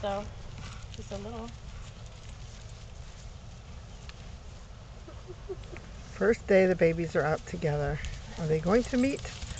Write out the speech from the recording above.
so just a little. First day the babies are out together. Are they going to meet?